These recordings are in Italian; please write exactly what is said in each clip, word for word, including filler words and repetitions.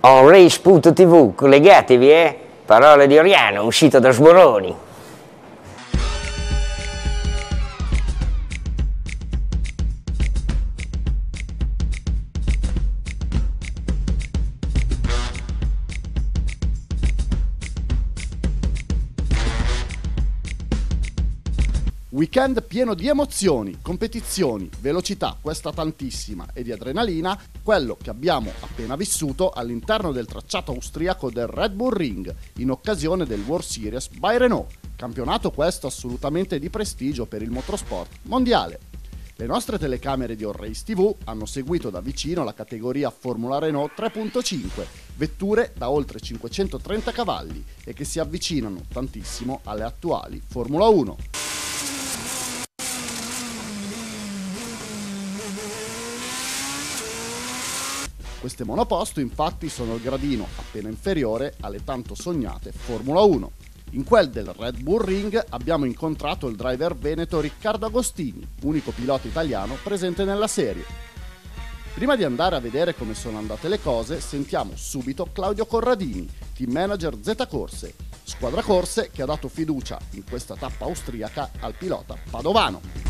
on race punto tv, collegatevi, eh? Parole di Oriano, uscito da Sboroni. Weekend pieno di emozioni, competizioni, velocità, questa tantissima, e di adrenalina, quello che abbiamo appena vissuto all'interno del tracciato austriaco del Red Bull Ring, in occasione del World Series by Renault, campionato questo assolutamente di prestigio per il motorsport mondiale. Le nostre telecamere di On Race tivù hanno seguito da vicino la categoria Formula Renault tre punto cinque, vetture da oltre cinquecentotrenta cavalli e che si avvicinano tantissimo alle attuali Formula uno. Queste monoposto infatti sono il gradino appena inferiore alle tanto sognate Formula uno. In quel del Red Bull Ring abbiamo incontrato il driver veneto Riccardo Agostini, unico pilota italiano presente nella serie. Prima di andare a vedere come sono andate le cose, sentiamo subito Claudio Corradini, team manager Z Corse, squadra corse che ha dato fiducia in questa tappa austriaca al pilota padovano.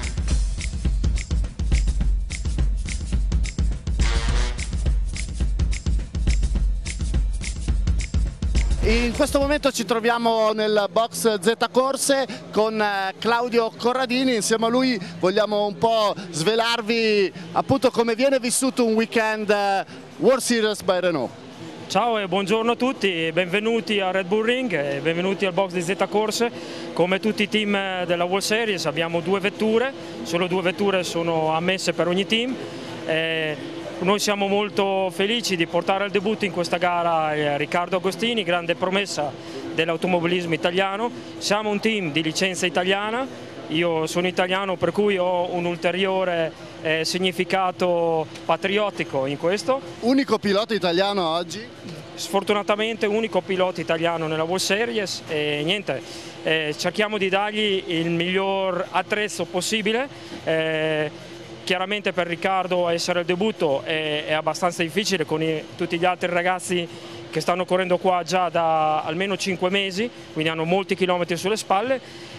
In questo momento ci troviamo nel box Z Corse con Claudio Corradini. Insieme a lui vogliamo un po' svelarvi appunto come viene vissuto un weekend World Series by Renault. Ciao e buongiorno a tutti, benvenuti a Red Bull Ring e benvenuti al box di Z Corse. Come tutti i team della World Series abbiamo due vetture, solo due vetture sono ammesse per ogni team. Eh, Noi siamo molto felici di portare al debutto in questa gara Riccardo Agostini, grande promessa dell'automobilismo italiano. Siamo un team di licenza italiana, io sono italiano per cui ho un ulteriore eh, significato patriottico in questo. Unico pilota italiano oggi? Sfortunatamente unico pilota italiano nella World Series e niente, eh, cerchiamo di dargli il miglior attrezzo possibile. Eh, Chiaramente per Riccardo essere al debutto è, è abbastanza difficile con i, tutti gli altri ragazzi che stanno correndo qua già da almeno cinque mesi, quindi hanno molti chilometri sulle spalle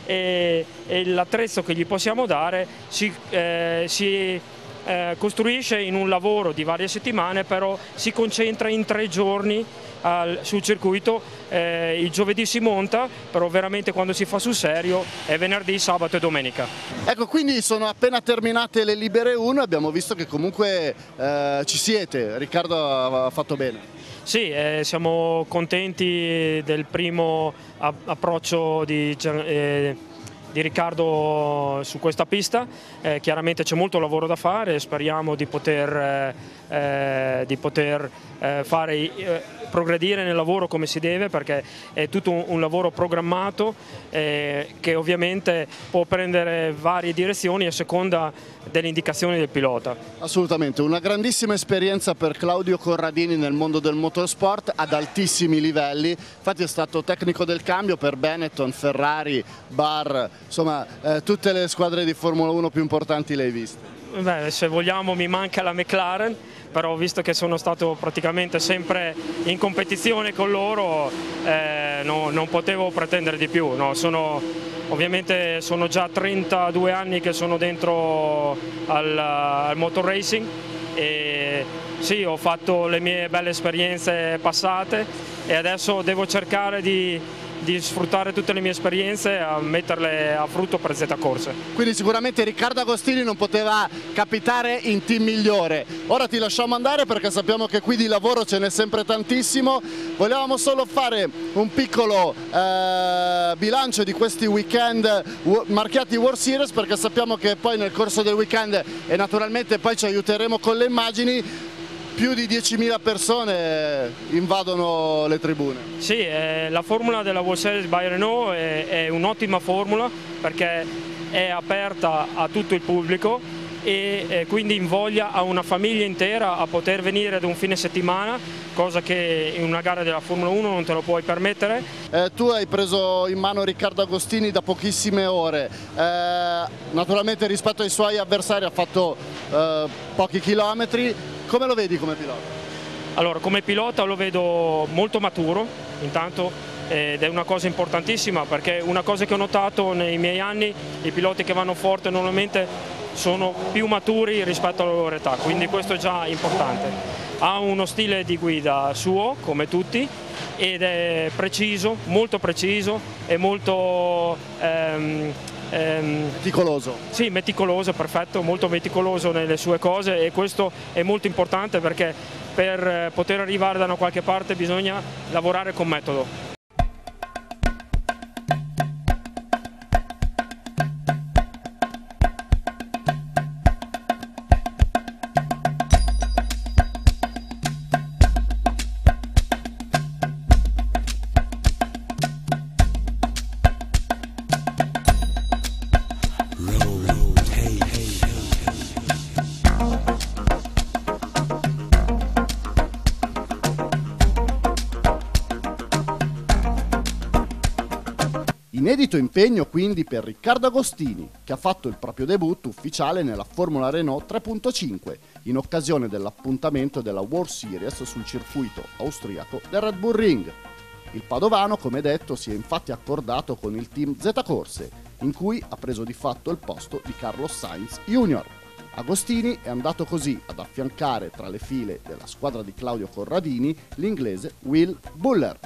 e, e l'attrezzo che gli possiamo dare si, eh, si eh, costruisce in un lavoro di varie settimane, però si concentra in tre giorni al, sul circuito. Eh, il giovedì si monta, però veramente quando si fa sul serio è venerdì, sabato e domenica. Ecco, quindi sono appena terminate le Libere uno e abbiamo visto che comunque eh, ci siete, Riccardo ha fatto bene. Sì, eh, siamo contenti del primo approccio di, eh, di Riccardo su questa pista. Eh, chiaramente c'è molto lavoro da fare, speriamo di poter, eh, di poter eh, fare eh, progredire nel lavoro come si deve, perché è tutto un, un lavoro programmato eh, che ovviamente può prendere varie direzioni a seconda delle indicazioni del pilota. Assolutamente, una grandissima esperienza per Claudio Corradini nel mondo del motorsport ad altissimi livelli, infatti è stato tecnico del cambio per Benetton, Ferrari, Bar, insomma eh, tutte le squadre di Formula uno più importanti le hai viste. Beh, se vogliamo mi manca la McLaren, però visto che sono stato praticamente sempre in competizione con loro eh, no, non potevo pretendere di più. No? Sono, ovviamente sono già trentadue anni che sono dentro al, al motor racing e sì, ho fatto le mie belle esperienze passate e adesso devo cercare di, di sfruttare tutte le mie esperienze e metterle a frutto per Z Corse. Quindi sicuramente Riccardo Agostini non poteva capitare in team migliore. Ora ti lasciamo andare perché sappiamo che qui di lavoro ce n'è sempre tantissimo. Volevamo solo fare un piccolo eh, bilancio di questi weekend marchiati World Series, perché sappiamo che poi nel corso del weekend, e naturalmente poi ci aiuteremo con le immagini, più di diecimila persone invadono le tribune. Sì, eh, la formula della World Series by Renault è, è un'ottima formula perché è aperta a tutto il pubblico e eh, quindi invoglia a una famiglia intera a poter venire ad un fine settimana, cosa che in una gara della Formula uno non te lo puoi permettere. Eh, tu hai preso in mano Riccardo Agostini da pochissime ore, eh, naturalmente rispetto ai suoi avversari ha fatto eh, pochi chilometri. Come lo vedi come pilota? Allora, come pilota lo vedo molto maturo, intanto, ed è una cosa importantissima, perché una cosa che ho notato nei miei anni, i piloti che vanno forte normalmente sono più maturi rispetto alla loro età, quindi questo è già importante. Ha uno stile di guida suo, come tutti, ed è preciso, molto preciso e molto ehm, ehm, meticoloso. Sì, meticoloso, perfetto, molto meticoloso nelle sue cose, e questo è molto importante, perché per poter arrivare da una qualche parte bisogna lavorare con metodo. Inedito impegno quindi per Riccardo Agostini, che ha fatto il proprio debutto ufficiale nella Formula Renault tre punto cinque in occasione dell'appuntamento della World Series sul circuito austriaco del Red Bull Ring. Il padovano, come detto, si è infatti accordato con il team Z Corse, in cui ha preso di fatto il posto di Carlos Sainz Junior Agostini è andato così ad affiancare tra le file della squadra di Claudio Corradini l'inglese Will Buller.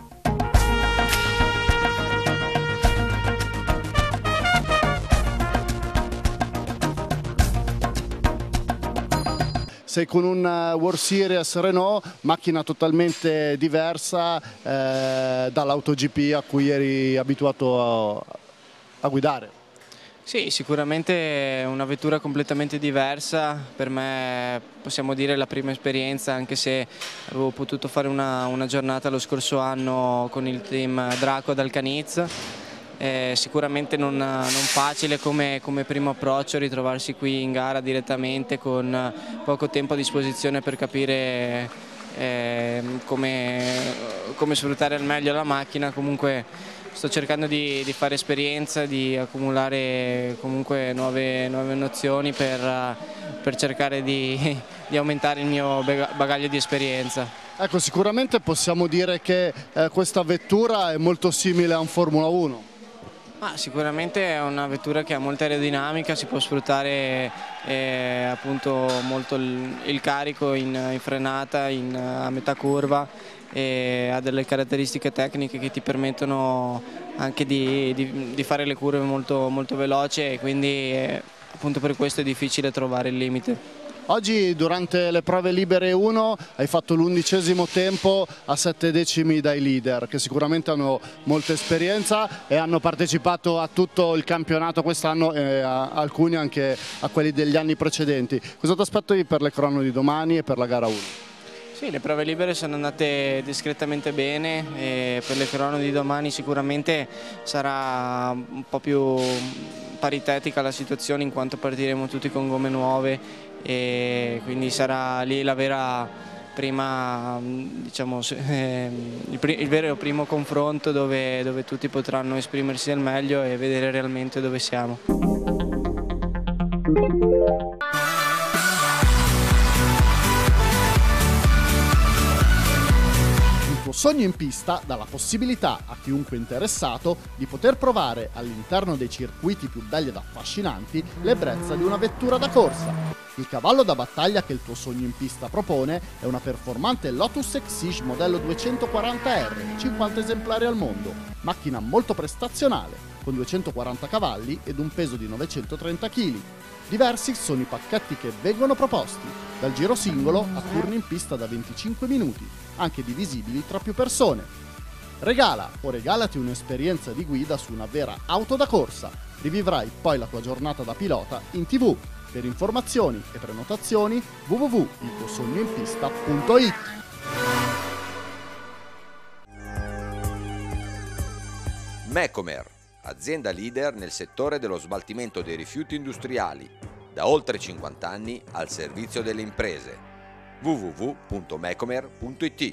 Sei con un World Series Renault, macchina totalmente diversa eh, dall'AutoGP a cui eri abituato a, a guidare. Sì, sicuramente è una vettura completamente diversa, per me possiamo dire la prima esperienza, anche se avevo potuto fare una, una giornata lo scorso anno con il team Draco ad Alcaniz. Eh, sicuramente non, non facile come, come primo approccio ritrovarsi qui in gara direttamente con poco tempo a disposizione per capire eh, come, come sfruttare al meglio la macchina. Comunque sto cercando di, di fare esperienza, di accumulare comunque nuove, nuove nozioni per, per cercare di, di aumentare il mio bagaglio di esperienza. Ecco, sicuramente possiamo dire che eh, questa vettura è molto simile a un Formula uno. Ah, sicuramente è una vettura che ha molta aerodinamica, si può sfruttare eh, appunto molto il, il carico in, in frenata, in, a metà curva, e ha delle caratteristiche tecniche che ti permettono anche di, di, di fare le curve molto, molto veloci, e quindi eh, appunto per questo è difficile trovare il limite. Oggi durante le prove libere uno hai fatto l'undicesimo tempo a sette decimi dai leader, che sicuramente hanno molta esperienza e hanno partecipato a tutto il campionato quest'anno e a alcuni anche a quelli degli anni precedenti. Cosa ti aspetti per le crono di domani e per la gara uno? Sì, le prove libere sono andate discretamente bene, e per le crono di domani sicuramente sarà un po' più paritetica la situazione, in quanto partiremo tutti con gomme nuove, e quindi sarà lì la vera prima, diciamo, eh, il, il vero primo confronto dove, dove tutti potranno esprimersi al meglio e vedere realmente dove siamo. Sogno in pista dà la possibilità a chiunque interessato di poter provare all'interno dei circuiti più belli ed affascinanti l'ebbrezza di una vettura da corsa. Il cavallo da battaglia che il tuo sogno in pista propone è una performante Lotus Exige modello duecentoquaranta R, cinquanta esemplari al mondo, macchina molto prestazionale, con duecentoquaranta cavalli ed un peso di novecentotrenta chili. Diversi sono i pacchetti che vengono proposti, dal giro singolo a turni in pista da venticinque minuti, anche divisibili tra più persone. Regala o regalati un'esperienza di guida su una vera auto da corsa. Rivivrai poi la tua giornata da pilota in tivù. Per informazioni e prenotazioni w w w punto il tuo sogno in pista punto it. Mecomer, azienda leader nel settore dello smaltimento dei rifiuti industriali, da oltre cinquanta anni al servizio delle imprese. w w w punto mecomer punto it.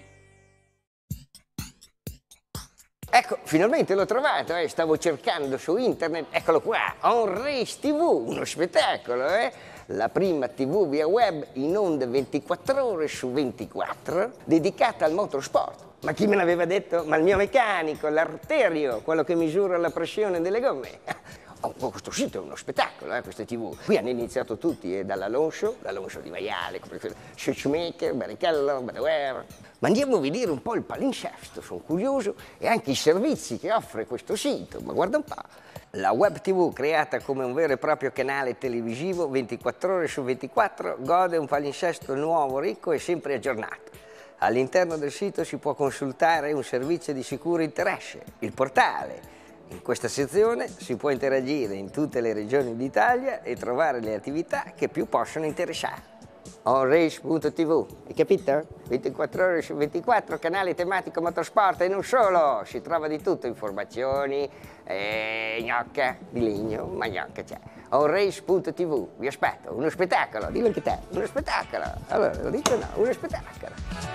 Ecco, finalmente l'ho trovato, eh. Stavo cercando su internet, eccolo qua, On Race tivù, uno spettacolo, eh? la prima tivù via web in onda ventiquattro ore su ventiquattro dedicata al motorsport. Ma chi me l'aveva detto? Ma il mio meccanico, l'arterio, quello che misura la pressione delle gomme. Oh, questo sito è uno spettacolo, eh, queste tivù. Qui hanno iniziato tutti, eh, dall'Alonso, l'Alonso di Maiale, Schumacher, Barrichello, Badoer. Ma andiamo a vedere un po' il palinsesto, sono curioso, e anche i servizi che offre questo sito. Ma guarda un po'. La web tivù, creata come un vero e proprio canale televisivo, ventiquattro ore su ventiquattro, gode un palinsesto nuovo, ricco e sempre aggiornato. All'interno del sito si può consultare un servizio di sicuro interesse, il portale. In questa sezione si può interagire in tutte le regioni d'Italia e trovare le attività che più possono interessare. onrace punto tivù, hai capito? ventiquattro ore su ventiquattro, canale tematico motorsport e non solo, si trova di tutto, informazioni, eh, gnocca di legno, ma gnocca c'è. onrace punto tivù, vi aspetto, uno spettacolo, dillo anche te, uno spettacolo, allora lo dico no, uno spettacolo.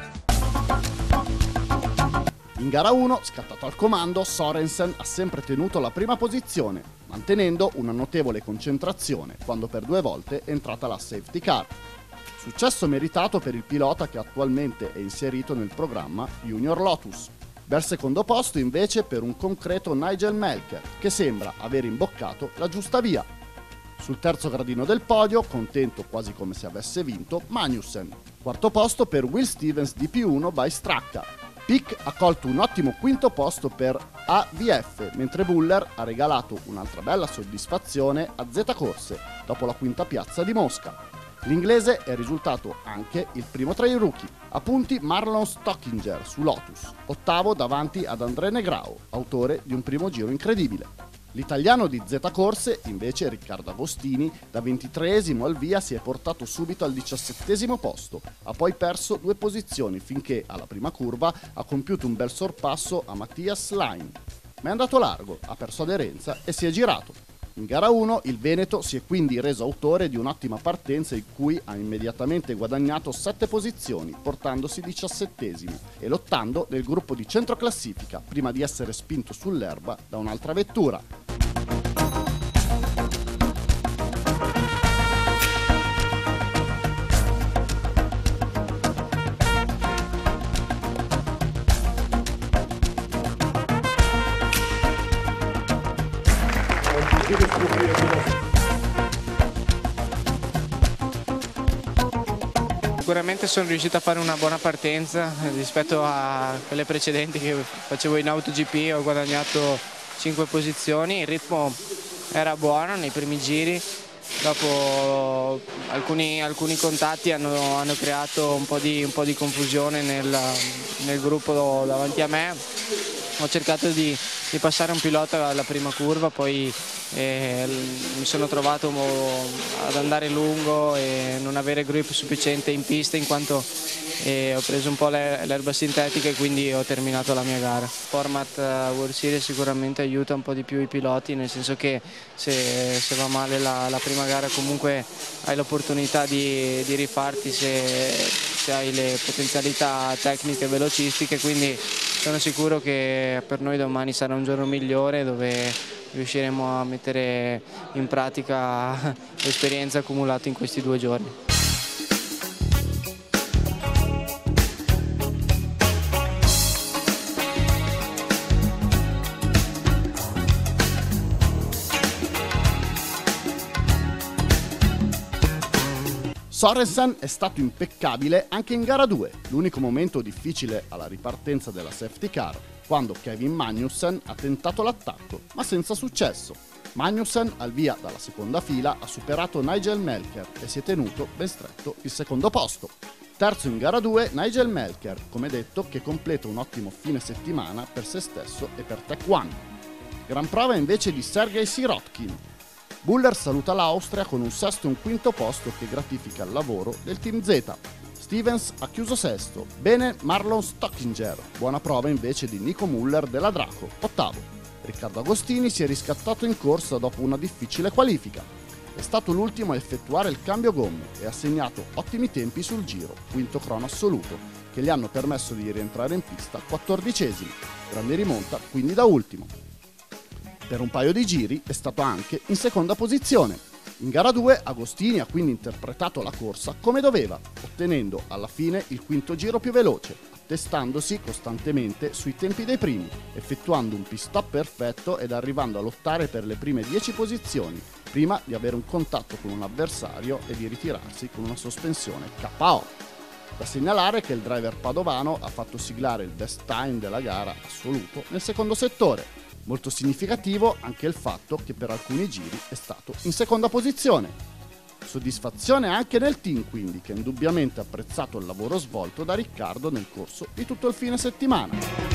In gara uno, scattato al comando, Sorensen ha sempre tenuto la prima posizione, mantenendo una notevole concentrazione quando per due volte è entrata la safety car. Successo meritato per il pilota che attualmente è inserito nel programma Junior Lotus. Bel secondo posto invece per un concreto Nigel Melker, che sembra aver imboccato la giusta via. Sul terzo gradino del podio, contento quasi come se avesse vinto, Magnussen. Quarto posto per Will Stevens D P uno by Stracca. Pic ha colto un ottimo quinto posto per A V F, mentre Buller ha regalato un'altra bella soddisfazione a Z Corse, dopo la quinta piazza di Mosca. L'inglese è risultato anche il primo tra i rookie, a punti Marlon Stockinger su Lotus, ottavo davanti ad André Negrao, autore di un primo giro incredibile. L'italiano di Z Corse, invece Riccardo Agostini, da ventitreesimo al via si è portato subito al diciassettesimo posto, ha poi perso due posizioni finché alla prima curva ha compiuto un bel sorpasso a Mattias Lein. Ma è andato largo, ha perso aderenza e si è girato. In gara uno il Veneto si è quindi reso autore di un'ottima partenza in cui ha immediatamente guadagnato sette posizioni, portandosi diciassettesimo e lottando nel gruppo di centroclassifica prima di essere spinto sull'erba da un'altra vettura. Sicuramente sono riuscito a fare una buona partenza rispetto a quelle precedenti che facevo in AutoGP, ho guadagnato cinque posizioni, il ritmo era buono nei primi giri, dopo alcuni, alcuni contatti hanno, hanno creato un po' di, un po' di confusione nel, nel gruppo davanti a me, ho cercato di, di passare un pilota alla prima curva, poi eh, mi sono trovato ad andare lungo e non avere grip sufficiente in pista in quanto eh, ho preso un po' l'erba sintetica e quindi ho terminato la mia gara. Il format uh, World Series sicuramente aiuta un po' di più i piloti, nel senso che se, se va male la, la prima gara comunque hai l'opportunità di, di rifarti se, se hai le potenzialità tecniche e velocistiche, quindi sono sicuro che per noi domani sarà un giorno migliore dove riusciremo a mettere in pratica l'esperienza accumulata in questi due giorni. Sorensen è stato impeccabile anche in gara due, l'unico momento difficile alla ripartenza della safety car, quando Kevin Magnussen ha tentato l'attacco, ma senza successo. Magnussen, al via dalla seconda fila, ha superato Nigel Melker e si è tenuto ben stretto il secondo posto. Terzo in gara due, Nigel Melker, come detto, che completa un ottimo fine settimana per se stesso e per Tech One. Gran prova invece di Sergei Sirotkin. Buller saluta l'Austria con un sesto e un quinto posto che gratifica il lavoro del Team Z. Stevens ha chiuso sesto, bene Marlon Stockinger, buona prova invece di Nico Müller della Draco, ottavo. Riccardo Agostini si è riscattato in corsa dopo una difficile qualifica. È stato l'ultimo a effettuare il cambio gomme e ha segnato ottimi tempi sul giro, quinto crono assoluto, che gli hanno permesso di rientrare in pista quattordicesimo, grande rimonta quindi da ultimo. Per un paio di giri è stato anche in seconda posizione. In gara due Agostini ha quindi interpretato la corsa come doveva, ottenendo alla fine il quinto giro più veloce, attestandosi costantemente sui tempi dei primi, effettuando un pit stop perfetto ed arrivando a lottare per le prime dieci posizioni, prima di avere un contatto con un avversario e di ritirarsi con una sospensione K O. Da segnalare che il driver padovano ha fatto siglare il best time della gara assoluto nel secondo settore. Molto significativo anche il fatto che per alcuni giri è stato in seconda posizione. Soddisfazione anche nel team quindi, che indubbiamente ha apprezzato il lavoro svolto da Riccardo nel corso di tutto il fine settimana.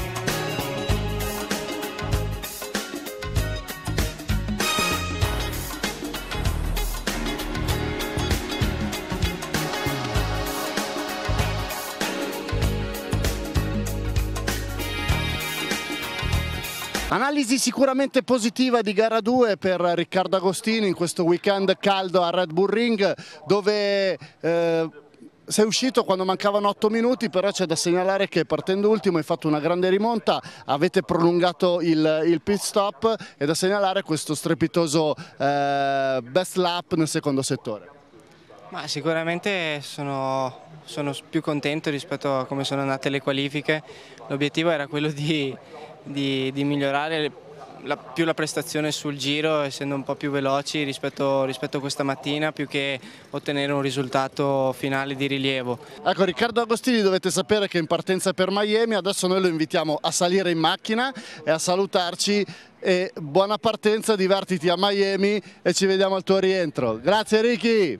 Analisi sicuramente positiva di gara due per Riccardo Agostini in questo weekend caldo a Red Bull Ring, dove eh, sei uscito quando mancavano otto minuti, però c'è da segnalare che partendo ultimo hai fatto una grande rimonta, avete prolungato il, il pit stop e da segnalare questo strepitoso eh, best lap nel secondo settore. Ma sicuramente sono, sono più contento rispetto a come sono andate le qualifiche. L'obiettivo era quello di, di, di migliorare la, più la prestazione sul giro, essendo un po' più veloci rispetto, rispetto a questa mattina, più che ottenere un risultato finale di rilievo. Ecco, Riccardo Agostini, dovete sapere che è in partenza per Miami, adesso noi lo invitiamo a salire in macchina e a salutarci. E buona partenza, divertiti a Miami e ci vediamo al tuo rientro. Grazie Ricky!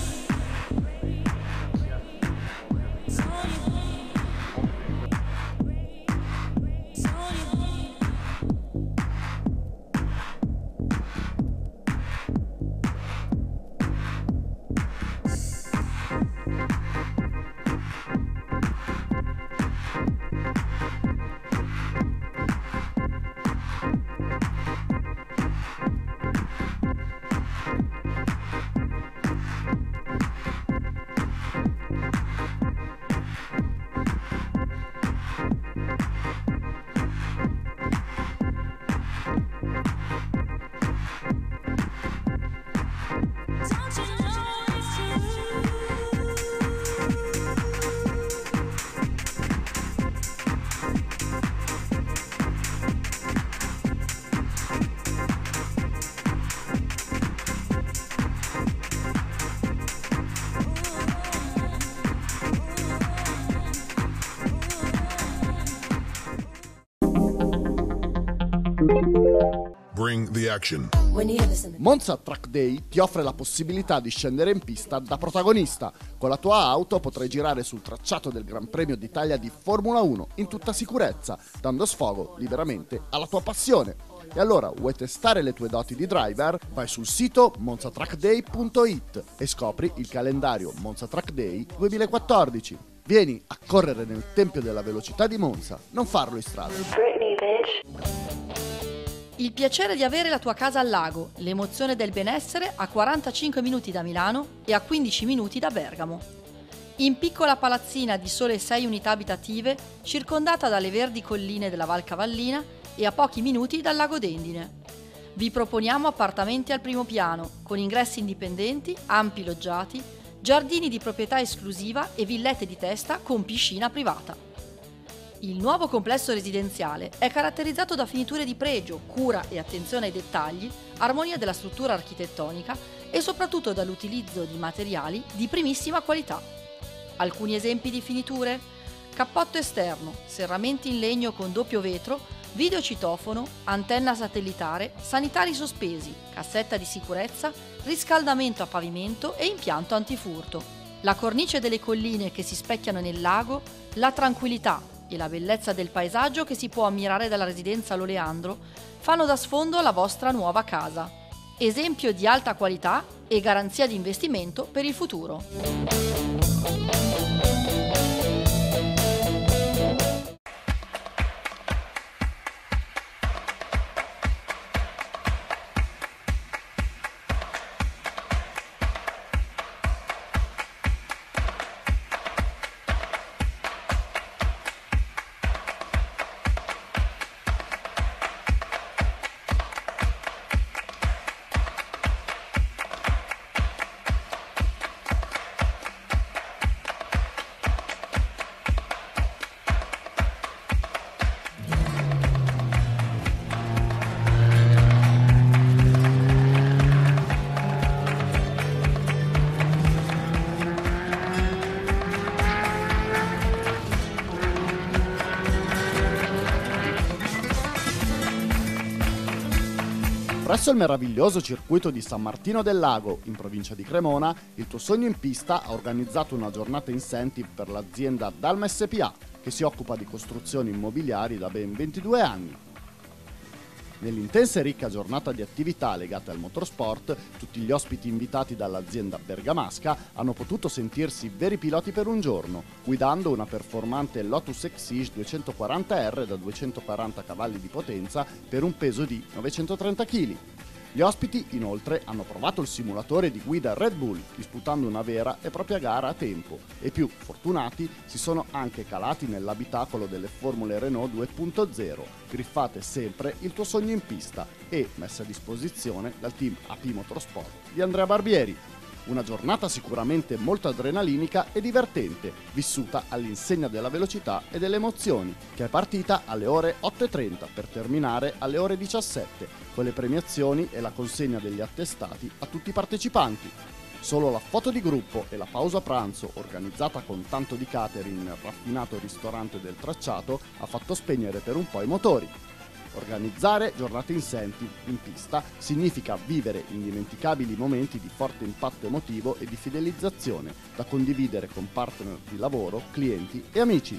Bring the action. Monza Track Day ti offre la possibilità di scendere in pista da protagonista. Con la tua auto potrai girare sul tracciato del Gran Premio d'Italia di Formula uno in tutta sicurezza, dando sfogo liberamente alla tua passione. E allora, vuoi testare le tue doti di driver? Vai sul sito monza track day punto it e scopri il calendario Monza Track Day duemilaquattordici. Vieni a correre nel tempio della velocità di Monza, non farlo in strada. Il piacere di avere la tua casa al lago, l'emozione del benessere a quarantacinque minuti da Milano e a quindici minuti da Bergamo. In piccola palazzina di sole sei unità abitative, circondata dalle verdi colline della Val Cavallina e a pochi minuti dal lago d'Endine. Vi proponiamo appartamenti al primo piano, con ingressi indipendenti, ampi loggiati, giardini di proprietà esclusiva e villette di testa con piscina privata. Il nuovo complesso residenziale è caratterizzato da finiture di pregio, cura e attenzione ai dettagli, armonia della struttura architettonica e soprattutto dall'utilizzo di materiali di primissima qualità. Alcuni esempi di finiture? Cappotto esterno, serramenti in legno con doppio vetro, videocitofono, antenna satellitare, sanitari sospesi, cassetta di sicurezza, riscaldamento a pavimento e impianto antifurto. La cornice delle colline che si specchiano nel lago, la tranquillità e la bellezza del paesaggio che si può ammirare dalla residenza L'Oleandro fanno da sfondo la vostra nuova casa. Esempio di alta qualità e garanzia di investimento per il futuro. Presso il meraviglioso circuito di San Martino del Lago, in provincia di Cremona, il tuo sogno in pista ha organizzato una giornata incentive per l'azienda Dalma S P A, che si occupa di costruzioni immobiliari da ben ventidue anni. Nell'intensa e ricca giornata di attività legate al motorsport, tutti gli ospiti invitati dall'azienda bergamasca hanno potuto sentirsi veri piloti per un giorno, guidando una performante Lotus Exige duecentoquaranta R da duecentoquaranta cavalli di potenza per un peso di novecentotrenta chili. Gli ospiti, inoltre, hanno provato il simulatore di guida Red Bull, disputando una vera e propria gara a tempo, e più fortunati si sono anche calati nell'abitacolo delle Formule Renault due punto zero, griffate sempre il tuo sogno in pista e messe a disposizione dal team A P Motorsport di Andrea Barbieri. Una giornata sicuramente molto adrenalinica e divertente, vissuta all'insegna della velocità e delle emozioni, che è partita alle ore otto e trenta per terminare alle ore diciassette, con le premiazioni e la consegna degli attestati a tutti i partecipanti. Solo la foto di gruppo e la pausa pranzo, organizzata con tanto di catering nel raffinato ristorante del tracciato, ha fatto spegnere per un po' i motori. Organizzare giornate incentive in pista significa vivere indimenticabili momenti di forte impatto emotivo e di fidelizzazione da condividere con partner di lavoro, clienti e amici.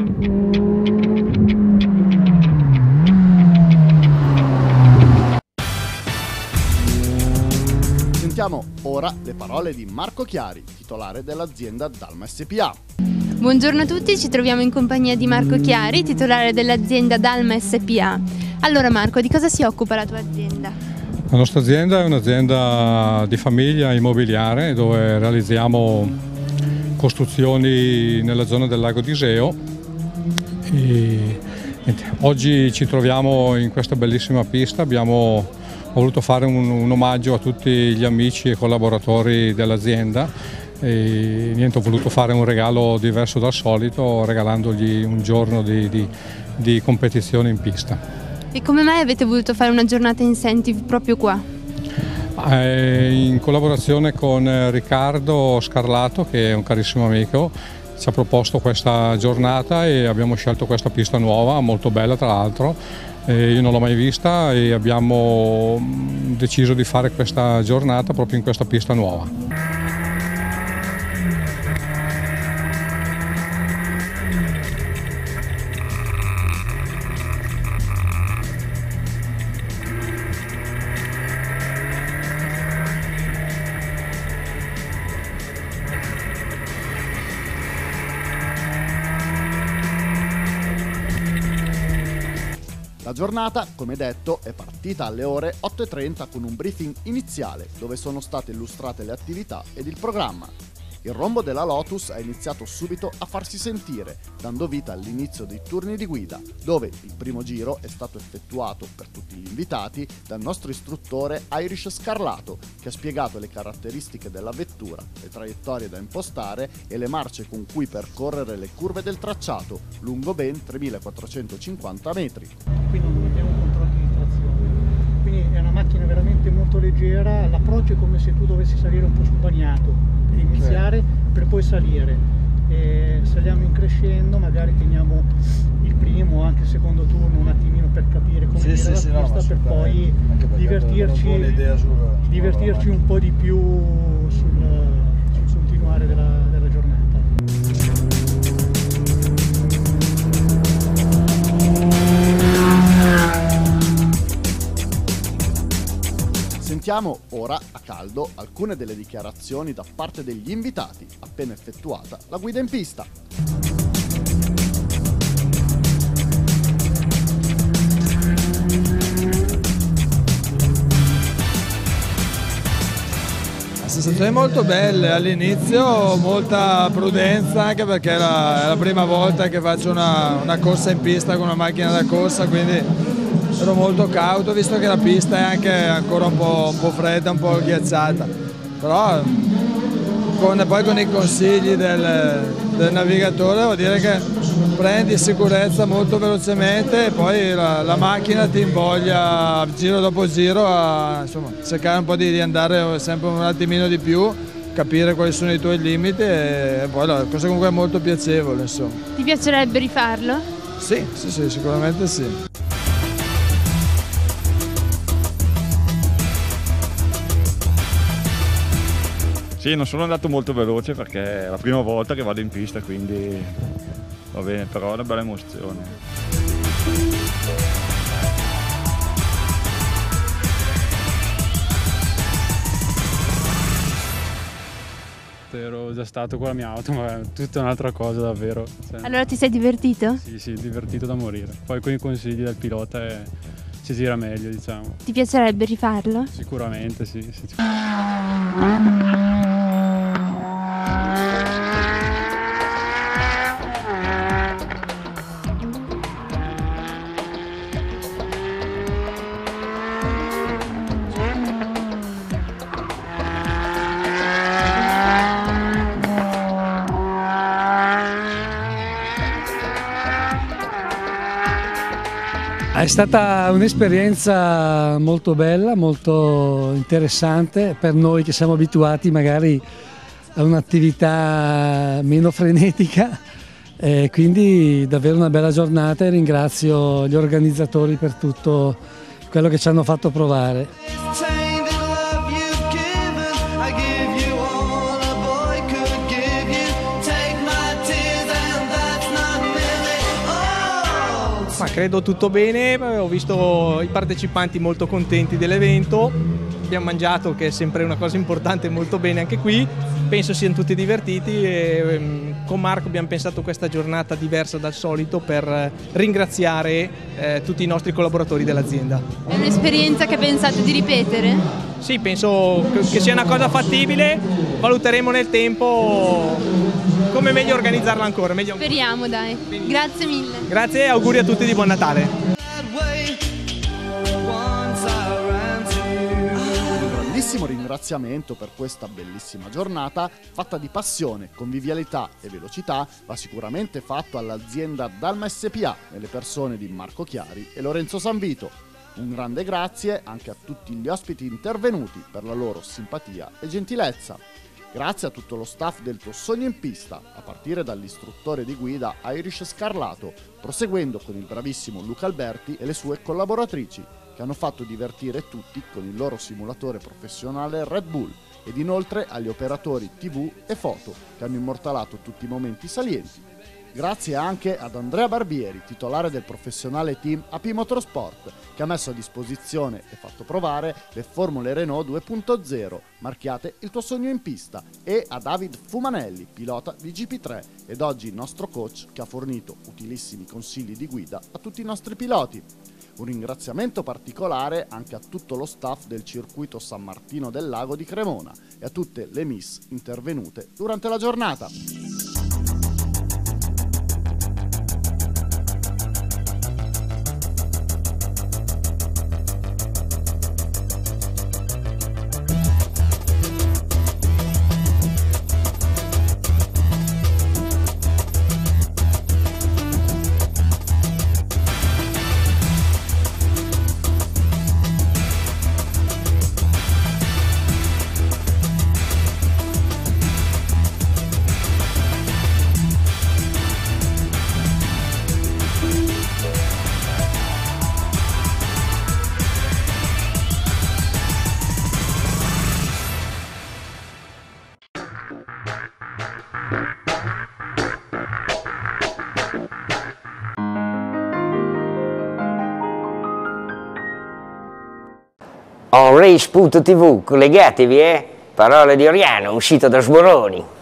Sentiamo ora le parole di Marco Chiari, titolare dell'azienda Dalma S P A. Buongiorno a tutti, ci troviamo in compagnia di Marco Chiari, titolare dell'azienda Dalma S P A. Allora Marco, di cosa si occupa la tua azienda? La nostra azienda è un'azienda di famiglia immobiliare dove realizziamo costruzioni nella zona del lago di Iseo. E, niente, oggi ci troviamo in questa bellissima pista, abbiamo voluto fare un, un omaggio a tutti gli amici e collaboratori dell'azienda. E niente, ho voluto fare un regalo diverso dal solito, regalandogli un giorno di, di, di competizione in pista. E come mai avete voluto fare una giornata incentive proprio qua? Eh, in collaborazione con Riccardo Scarlato, che è un carissimo amico, ci ha proposto questa giornata e abbiamo scelto questa pista nuova, molto bella tra l'altro. Eh, io non l'ho mai vista e abbiamo deciso di fare questa giornata proprio in questa pista nuova. La giornata, come detto, è partita alle ore otto e trenta con un briefing iniziale dove sono state illustrate le attività ed il programma. Il rombo della Lotus ha iniziato subito a farsi sentire, dando vita all'inizio dei turni di guida, dove il primo giro è stato effettuato per tutti gli invitati dal nostro istruttore Irish Scarlato, che ha spiegato le caratteristiche della vettura, le traiettorie da impostare e le marce con cui percorrere le curve del tracciato, lungo ben tremilaquattrocentocinquanta metri. Qui non abbiamo controlli di trazione, quindi è una macchina veramente molto leggera, l'approccio è come se tu dovessi salire un po' sul bagnato, per iniziare, per poi salire. E saliamo in crescendo, magari teniamo il primo o anche il secondo turno un attimino per capire come sì, gira sì, la sì, pista, no, per poi divertirci, sul, divertirci un po' di più sul, sul continuare della, della giornata. Sentiamo ora a caldo alcune delle dichiarazioni da parte degli invitati appena effettuata la guida in pista. Sensazioni molto belle, all'inizio molta prudenza anche perché è la, è la prima volta che faccio una, una corsa in pista con una macchina da corsa, quindi ero molto cauto visto che la pista è anche ancora un po', un po' fredda, un po' ghiacciata, però con, poi con i consigli del, del navigatore devo dire che prendi sicurezza molto velocemente e poi la, la macchina ti invoglia giro dopo giro a insomma, cercare un po' di, di andare sempre un attimino di più, capire quali sono i tuoi limiti e, e poi la cosa comunque è molto piacevole. Insomma. Ti piacerebbe rifarlo? Sì, sì, sì, sicuramente sì. Sì, non sono andato molto veloce perché è la prima volta che vado in pista, quindi va bene, però è una bella emozione. Ero già stato con la mia auto, ma è tutta un'altra cosa davvero. Cioè, allora ti sei divertito? Sì, sì, divertito da morire. Poi con i consigli del pilota è, si gira meglio, diciamo. Ti piacerebbe rifarlo? Sicuramente sì. sì. È stata un'esperienza molto bella, molto interessante per noi che siamo abituati magari a un'attività meno frenetica, e quindi davvero una bella giornata e ringrazio gli organizzatori per tutto quello che ci hanno fatto provare. Ma credo tutto bene, ho visto i partecipanti molto contenti dell'evento, abbiamo mangiato, che è sempre una cosa importante, molto bene anche qui, penso siano tutti divertiti e con Marco abbiamo pensato questa giornata diversa dal solito per ringraziare eh, tutti i nostri collaboratori dell'azienda. È un'esperienza che pensate di ripetere? Sì, penso che sia una cosa fattibile, valuteremo nel tempo come meglio organizzarla ancora. Meglio... Speriamo, dai. Grazie mille. Grazie e auguri a tutti di buon Natale. Un grandissimo ringraziamento per questa bellissima giornata fatta di passione, convivialità e velocità va sicuramente fatto all'azienda Dalma S P A nelle persone di Marco Chiari e Lorenzo Sanvito. Un grande grazie anche a tutti gli ospiti intervenuti per la loro simpatia e gentilezza. Grazie a tutto lo staff del Tuo Sogno in Pista, a partire dall'istruttore di guida Irish Scarlato, proseguendo con il bravissimo Luca Alberti e le sue collaboratrici, che hanno fatto divertire tutti con il loro simulatore professionale Red Bull, ed inoltre agli operatori tivù e foto, che hanno immortalato tutti i momenti salienti. Grazie anche ad Andrea Barbieri, titolare del professionale team A P Motorsport, che ha messo a disposizione e fatto provare le Formule Renault due punto zero, marchiate Il Tuo Sogno in Pista, e a David Fumanelli, pilota di G P tre, ed oggi il nostro coach che ha fornito utilissimi consigli di guida a tutti i nostri piloti. Un ringraziamento particolare anche a tutto lo staff del circuito San Martino del Lago di Cremona e a tutte le miss intervenute durante la giornata. On race punto tivù, collegatevi, eh? Parole di Oriano, uscito da Sboroni.